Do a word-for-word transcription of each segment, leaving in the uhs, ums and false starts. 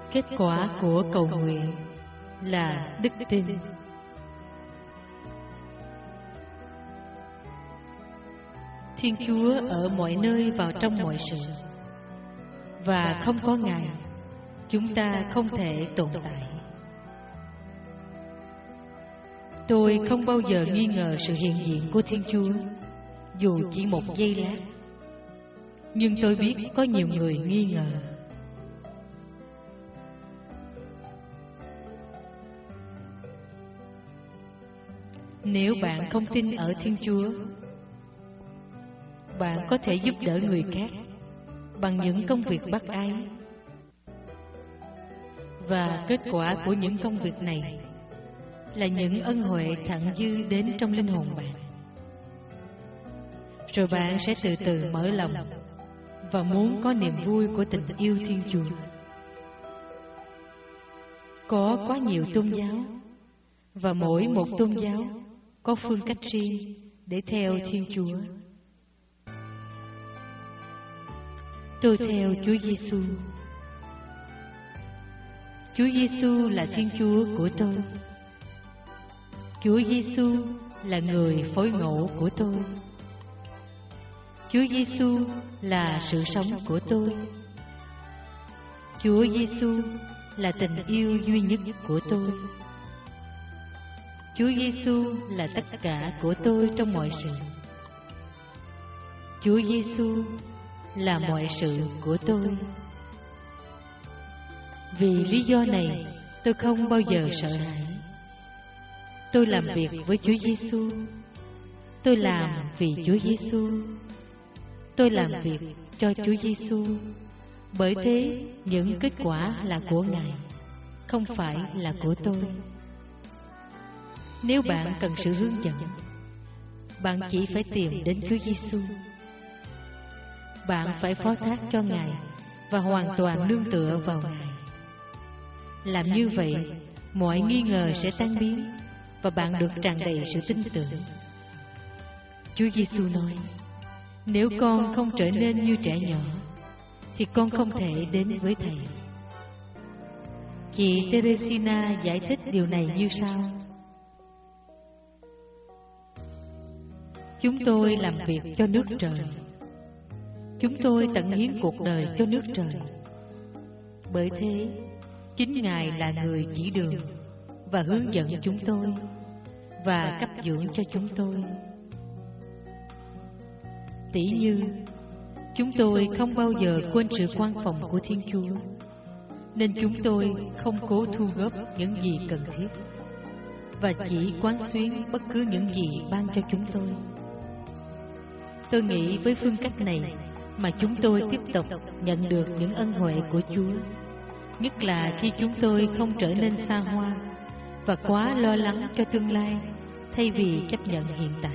Kết quả của cầu nguyện là đức tin. Thiên Chúa ở mọi nơi vào trong mọi sự, và không có Ngài, chúng ta không thể tồn tại. Tôi không bao giờ nghi ngờ sự hiện diện của Thiên Chúa, dù chỉ một giây lát. Nhưng tôi biết có nhiều người nghi ngờ. Nếu bạn không tin ở Thiên Chúa, bạn có thể giúp đỡ người khác bằng những công việc bác ái, và kết quả của những công việc này là những ân huệ thặng dư đến trong linh hồn bạn. Rồi bạn sẽ từ từ mở lòng và muốn có niềm vui của tình yêu Thiên Chúa. Có quá nhiều tôn giáo, và mỗi một tôn giáo có phương cách riêng để theo Thiên Chúa. Tôi theo Chúa Giêsu. Chúa Giêsu là Thiên Chúa của tôi. Chúa Giêsu là người phối ngẫu của tôi. Chúa Giêsu là sự sống của tôi. Chúa Giêsu là tình yêu duy nhất của tôi. Chúa Giêsu là tất cả của tôi trong mọi sự. Chúa Giêsu là mọi sự của tôi. Vì lý do này, tôi không bao giờ sợ hãi. Tôi làm việc với Chúa Giêsu. Tôi làm vì Chúa Giêsu. Tôi làm việc cho Chúa Giêsu. Bởi thế, những kết quả là của Ngài, không phải là của tôi. Nếu bạn cần sự hướng dẫn, bạn chỉ phải tìm đến Chúa Giêsu. Bạn phải phó thác cho Ngài và hoàn toàn nương tựa vào Ngài. Làm như vậy, mọi nghi ngờ sẽ tan biến và bạn được tràn đầy sự tin tưởng. Chúa Giêsu nói: nếu con không trở nên như trẻ nhỏ, thì con không thể đến với Thầy. Chị Teresina giải thích điều này như sau: chúng tôi làm việc cho nước trời. Chúng tôi tận hiến cuộc đời cho nước trời. Bởi thế, chính Ngài là người chỉ đường và hướng dẫn chúng tôi và cấp dưỡng cho chúng tôi. Tỉ như, chúng tôi không bao giờ quên sự quan phòng của Thiên Chúa, nên chúng tôi không cố thu góp những gì cần thiết, và chỉ quán xuyến bất cứ những gì ban cho chúng tôi. Tôi nghĩ với phương cách này mà chúng tôi tiếp tục nhận được những ân huệ của Chúa, nhất là khi chúng tôi không trở nên xa hoa và quá lo lắng cho tương lai thay vì chấp nhận hiện tại.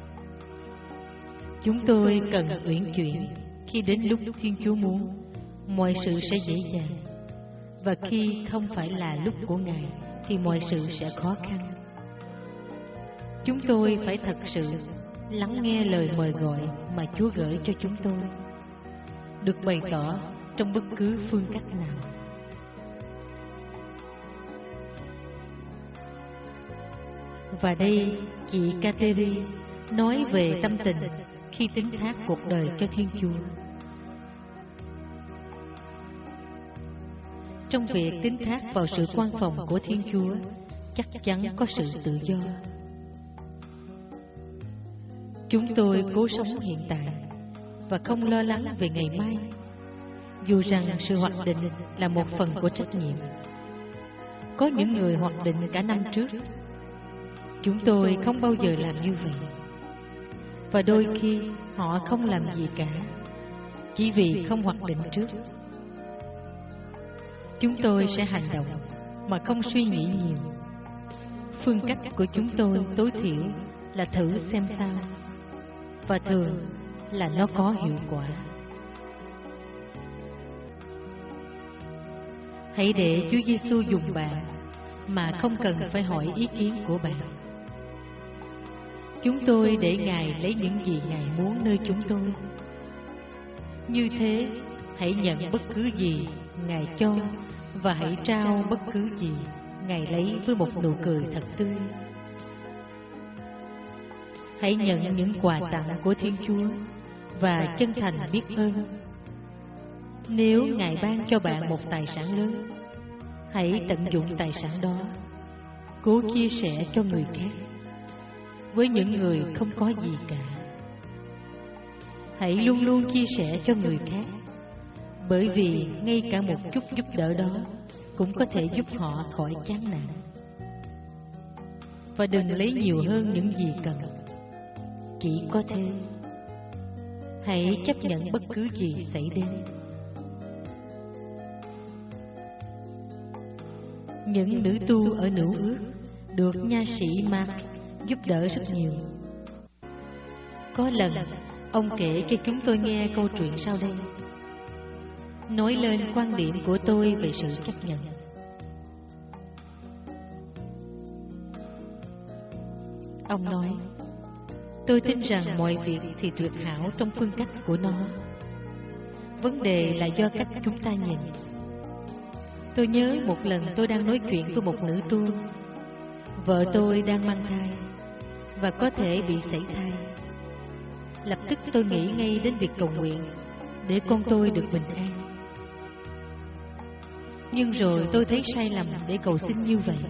Chúng tôi cần uyển chuyển khi đến lúc Thiên Chúa muốn, mọi sự sẽ dễ dàng, và khi không phải là lúc của Ngài thì mọi sự sẽ khó khăn. Chúng tôi phải thật sự lắng nghe lời mời gọi mà Chúa gửi cho chúng tôi, được bày tỏ trong bất cứ phương cách nào. Và đây, chị Kateri nói về tâm tình khi tín thác cuộc đời cho Thiên Chúa. Trong việc tín thác vào sự quan phòng của Thiên Chúa, chắc chắn có sự tự do. Chúng tôi cố sống hiện tại và không lo lắng về ngày mai, dù rằng sự hoạch định là một phần của trách nhiệm. Có những người hoạch định cả năm trước. Chúng tôi không bao giờ làm như vậy. Và đôi khi họ không làm gì cả, chỉ vì không hoạch định trước. Chúng tôi sẽ hành động mà không suy nghĩ nhiều. Phương cách của chúng tôi tối thiểu là thử xem sao, và thường là nó có hiệu quả. Hãy để Chúa Giêsu dùng bạn mà không cần phải hỏi ý kiến của bạn. Chúng tôi để Ngài lấy những gì Ngài muốn nơi chúng tôi. Như thế, hãy nhận bất cứ gì Ngài cho và hãy trao bất cứ gì Ngài lấy với một nụ cười thật tươi. Hãy nhận những quà tặng của Thiên Chúa và chân thành biết ơn. Nếu Ngài ban cho bạn một tài sản lớn, hãy tận dụng tài sản đó, cố chia sẻ cho người khác, với những người không có gì cả. Hãy luôn luôn chia sẻ cho người khác, bởi vì ngay cả một chút giúp đỡ đó cũng có thể giúp họ khỏi chán nản. Và đừng lấy nhiều hơn những gì cần, chỉ có thế. Hãy chấp nhận bất cứ gì xảy đến. Những nữ tu ở Nữ Ước được nha sĩ Mark giúp đỡ rất nhiều. Có lần, ông kể cho chúng tôi nghe câu chuyện sau đây, nói lên quan điểm của tôi về sự chấp nhận. Ông nói, tôi tin rằng mọi việc thì tuyệt hảo trong phương cách của nó. Vấn đề là do cách chúng ta nhìn. Tôi nhớ một lần tôi đang nói chuyện với một nữ tu. Vợ tôi đang mang thai và có thể bị sảy thai. Lập tức tôi nghĩ ngay đến việc cầu nguyện để con tôi được bình an. Nhưng rồi tôi thấy sai lầm để cầu xin như vậy.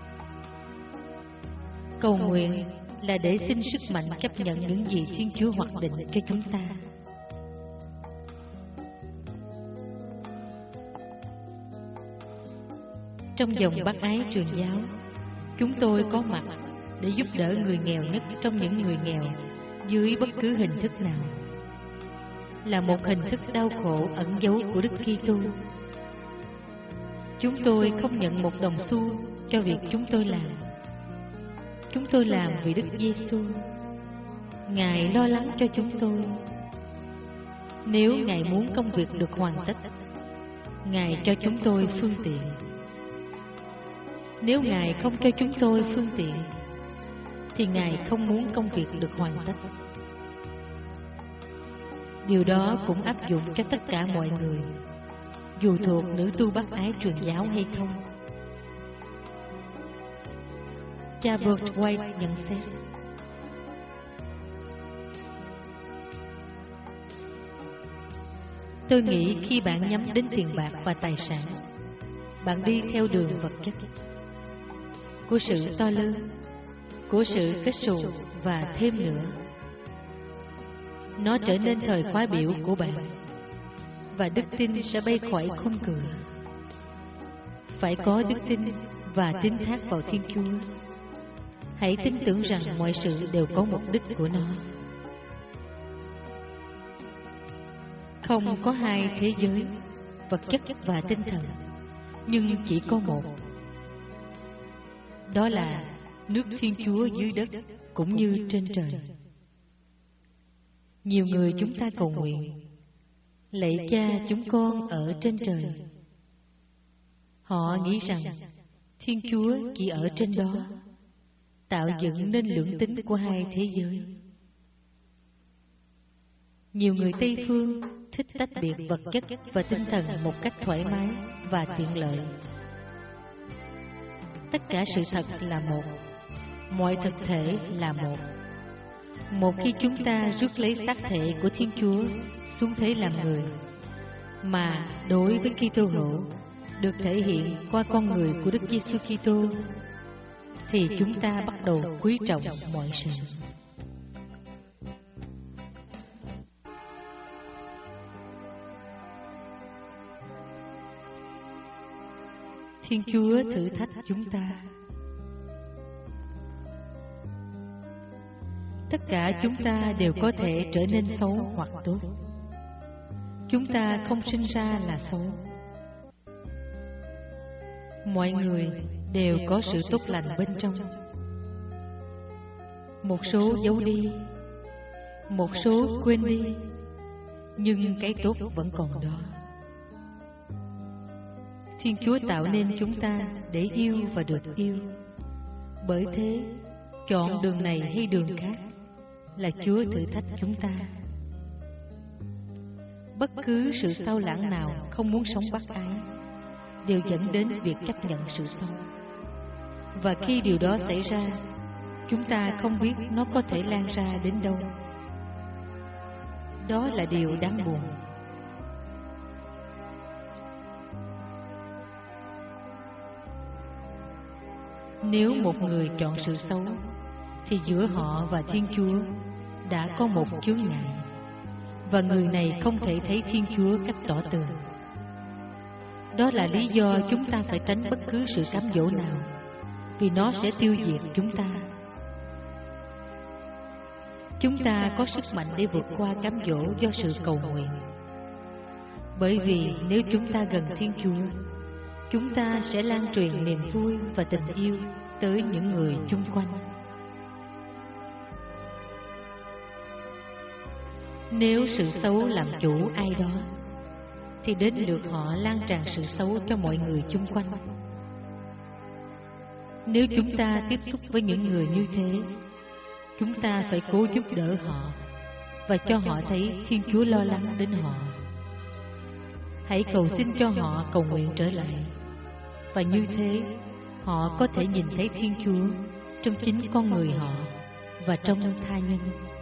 Cầu nguyện là để xin sức mạnh chấp nhận những gì Thiên Chúa hoạch định cho chúng ta. Trong dòng bác ái truyền giáo, chúng tôi có mặt để giúp đỡ người nghèo nhất trong những người nghèo dưới bất cứ hình thức nào. Là một hình thức đau khổ ẩn giấu của Đức Kitô. Chúng tôi không nhận một đồng xu cho việc chúng tôi làm. Chúng tôi làm vì Đức Giêsu. Ngài lo lắng cho chúng tôi. Nếu Ngài muốn công việc được hoàn tất, Ngài cho chúng tôi phương tiện. Nếu Ngài không cho chúng tôi phương tiện, thì Ngài không muốn công việc được hoàn tất. Điều đó cũng áp dụng cho tất cả mọi người, dù thuộc nữ tu bác ái truyền giáo hay không. Cha Bert White nhận xét, tôi nghĩ khi bạn nhắm đến tiền bạc và tài sản, bạn đi theo đường vật chất, của sự to lớn, của sự kết xù và thêm nữa. Nó trở nên thời khóa biểu của bạn, và đức tin sẽ bay khỏi khung cửa. Phải có đức tin và tín thác vào Thiên Chúa. Hãy tin tưởng rằng mọi sự đều có mục đích của nó. Không có hai thế giới, vật chất và tinh thần, nhưng chỉ có một. Đó là nước Thiên Chúa dưới đất cũng như trên trời. Nhiều người chúng ta cầu nguyện, lạy Cha chúng con ở trên trời. Họ nghĩ rằng Thiên Chúa chỉ ở trên đó, tạo dựng nên lưỡng tính của hai thế giới. Nhiều người Tây phương thích tách biệt vật chất và tinh thần một cách thoải mái và tiện lợi. Tất cả sự thật là một, mọi thực thể là một. Một khi chúng ta rước lấy xác thể của Thiên Chúa xuống thế làm người, mà đối với Kitô hữu được thể hiện qua con người của Đức Giêsu Kitô, thì chúng ta bắt đầu quý trọng mọi sự. Thiên Chúa thử thách chúng ta. Tất cả chúng ta đều có thể trở nên xấu hoặc tốt. Chúng ta không sinh ra là xấu. Mọi người đều có sự tốt lành bên trong. Một số giấu đi, một số quên đi, nhưng cái tốt vẫn còn đó. Thiên Chúa tạo nên chúng ta để yêu và được yêu. Bởi thế, chọn đường này hay đường khác là Chúa thử thách chúng ta. bất cứ sự sao lãng nào không muốn sống bác ái đều dẫn đến việc chấp nhận sự sống. Và khi điều đó xảy ra, chúng ta không biết nó có thể lan ra đến đâu. Đó là điều đáng buồn. Nếu một người chọn sự xấu, thì giữa họ và Thiên Chúa đã có một chướng ngại, và người này không thể thấy Thiên Chúa cách tỏ tường. Đó là lý do chúng ta phải tránh bất cứ sự cám dỗ nào, vì nó sẽ tiêu diệt chúng ta. Chúng ta có sức mạnh để vượt qua cám dỗ do sự cầu nguyện. Bởi vì nếu chúng ta gần Thiên Chúa, chúng ta sẽ lan truyền niềm vui và tình yêu tới những người chung quanh. Nếu sự xấu làm chủ ai đó, thì đến lượt họ lan tràn sự xấu cho mọi người chung quanh. Nếu chúng ta tiếp xúc với những người như thế, chúng ta phải cố giúp đỡ họ và cho họ thấy Thiên Chúa lo lắng đến họ. Hãy cầu xin cho họ cầu nguyện trở lại, và như thế họ có thể nhìn thấy Thiên Chúa trong chính con người họ và trong tha nhân.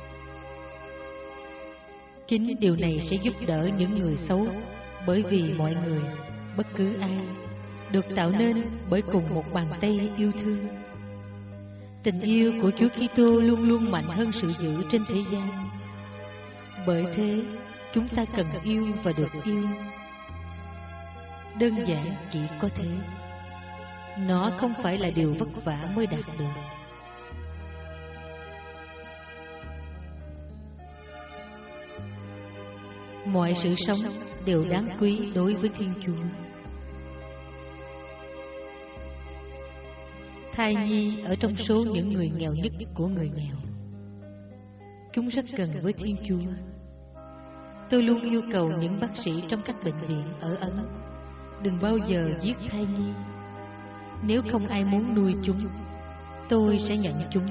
Chính điều này sẽ giúp đỡ những người xấu, bởi vì mọi người, bất cứ ai, được tạo nên bởi cùng một bàn tay yêu thương. Tình yêu của Chúa Kitô luôn luôn mạnh hơn sự dữ trên thế gian. Bởi thế, chúng ta cần yêu và được yêu. Đơn giản chỉ có thế. Nó không phải là điều vất vả mới đạt được. Mọi sự sống đều đáng quý đối với Thiên Chúa. Thai nhi ở trong số những người nghèo nhất của người nghèo. Chúng rất gần với Thiên Chúa. Tôi luôn yêu cầu những bác sĩ trong các bệnh viện ở Ấn đừng bao giờ giết thai nhi. Nếu không ai muốn nuôi chúng, tôi sẽ nhận chúng.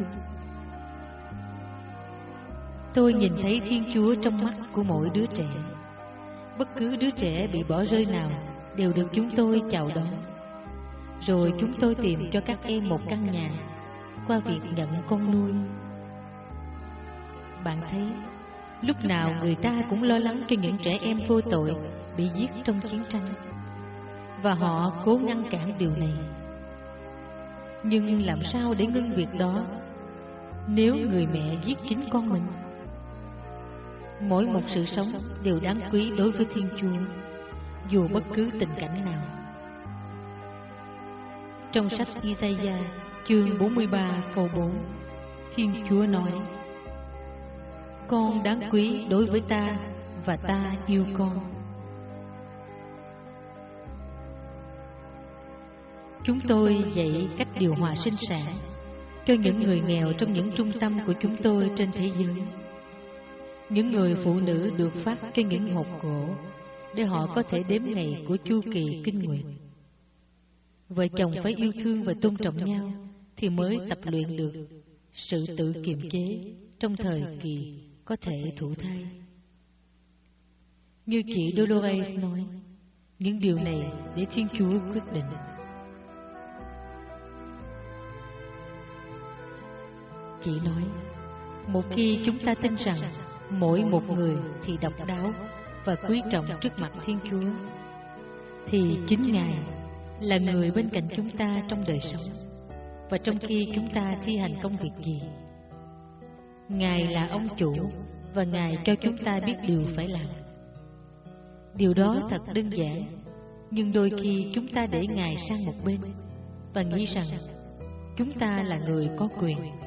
Tôi nhìn thấy Thiên Chúa trong mắt của mỗi đứa trẻ. Bất cứ đứa trẻ bị bỏ rơi nào đều được chúng tôi chào đón. Rồi chúng tôi tìm cho các em một căn nhà qua việc nhận con nuôi. Bạn thấy, lúc nào người ta cũng lo lắng cho những trẻ em vô tội bị giết trong chiến tranh, và họ cố ngăn cản điều này. Nhưng làm sao để ngưng việc đó nếu người mẹ giết chính con mình? Mỗi một sự sống đều đáng quý đối với Thiên Chúa, dù bất cứ tình cảnh nào. Trong sách Isaiah chương bốn mươi ba câu bốn, Thiên Chúa nói: Con đáng quý đối với ta, và ta yêu con. Chúng tôi dạy cách điều hòa sinh sản cho những người nghèo trong những trung tâm của chúng tôi trên thế giới. Những người phụ nữ được phát cho những hộp gỗ để họ có thể đếm ngày của chu kỳ kinh nguyệt. Vợ chồng phải yêu thương và tôn trọng nhau thì mới tập luyện được sự tự kiềm chế trong thời kỳ có thể thụ thai. Như chị Dolores nói, những điều này để Thiên Chúa quyết định. Chị nói, một khi chúng ta tin rằng mỗi một người thì độc đáo và quý trọng trước mặt Thiên Chúa, thì chính Ngài là người bên cạnh chúng ta trong đời sống và trong khi chúng ta thi hành công việc gì. Ngài là ông chủ và Ngài cho chúng ta biết điều phải làm. Điều đó thật đơn giản, nhưng đôi khi chúng ta để Ngài sang một bên và nghĩ rằng chúng ta là người có quyền.